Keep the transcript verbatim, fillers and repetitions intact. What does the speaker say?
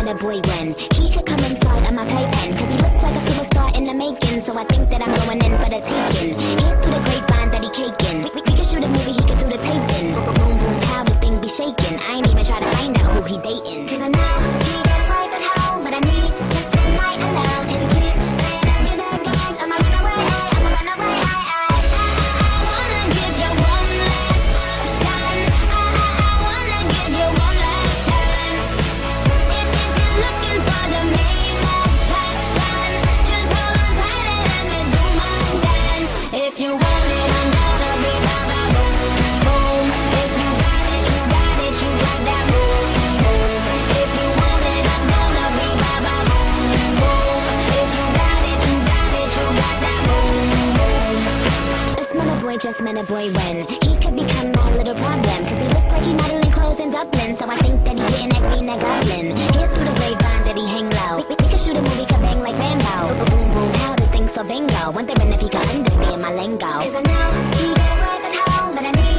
met a boy when he could come inside of my playpen, cause he looked like a superstar in the making. So I think that I'm going in for the taking. Hear through the grapevine that he caking. We, we, we could shoot a movie, he could do the taping. Boom, boom, boom, how this thing be shaking. I ain't even try to find out who he dating, cause I know he got a wife at home, but I need just one night alone. If you keep playing them, give them games, I'ma run away, I'ma run away, I, I, I, I wanna give you one last option. I, I, I wanna give you one last chance. If, if you're looking for the main attraction, just hold on tight and let me do my dance. If you want it, I'm gonna be ba ba boom boom. If you got it, you got it, you got that boom boom. If you want it, I'm gonna be ba ba boom boom. If you got it, you got it, you got that boom boom. Just met a boy, just met a boy when he could become my little problem, cause he looked like he modeling clothes in Dublin. So I think that he getting that green, that goblin. Hear through the grapevine that he hang low. We, we, we could shoot a movie, could bang like Rambo. Boom, boom, boom, how this thing so bingo. Wondering if he could understand my lingo, cause I know he got a wife at home, but I need